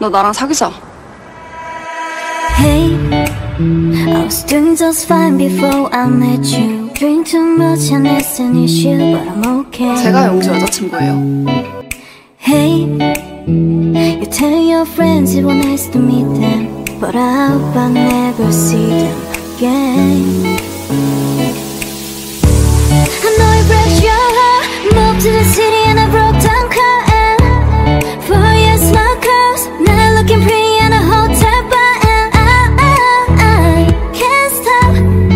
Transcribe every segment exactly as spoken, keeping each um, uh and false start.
너 나랑 사귀자. Hey, I was doing just fine before I met you. Drink too much and it's an issue, but I'm okay. 제가 영주 여자친구예요. Hey, you tell your friends it was nice to meet them, but I hope I never see them again. I know it breaks your heart. Moved to the city and I broke down crying. Four years my curves, now looking pretty in a hotel bar, and I, I, I can't stop.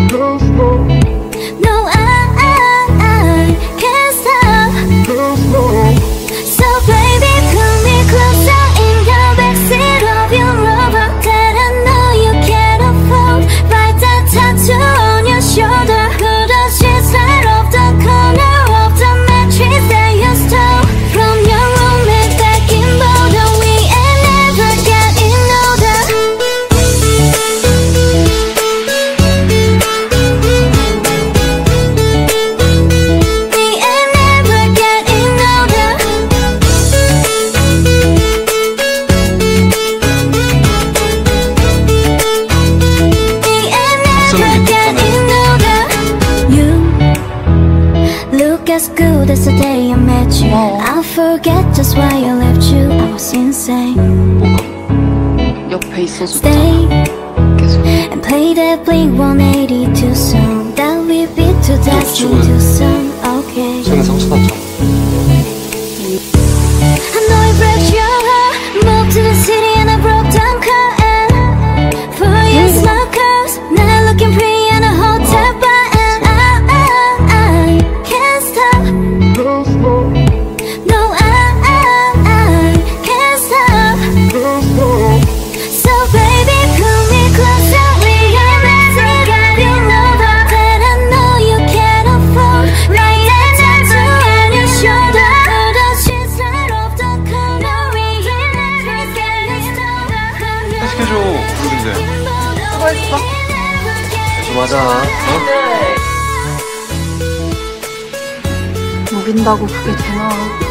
No, I, I, I can't stop. So baby, pull me closer in the backseat of your Rover that I know you can't afford. Write that tattoo on your shoulder. Put the sheets right off the corner of the mattress that you stole from your roommate back in Boulder. We ain't never getting older. We ain't never getting older. We ain't never getting older. You look as good as the day I met you. I forget just why I left you. I was insane. 뭐가? 옆에 있어줬잖아. Stay 계속. and play that Blink one eighty-two song that we beat to death into song. Okay. 저는 상처 났죠. I know it breaks your heart. Moved to the city and I broke down crying. Four years my curves, now looking pretty in a hotel bar, and I, I, I can't stop. No, I, I, I can't stop. So baby, pull me closer. We are never getting over. That I know you can't afford. Write that tattoo on your shoulder. Put the sheets right off the corner. We ain't never getting older. 시켜줘. 모르겠는데. 수고했어. 좀 하자. 어? 녹인다고 그게 되나?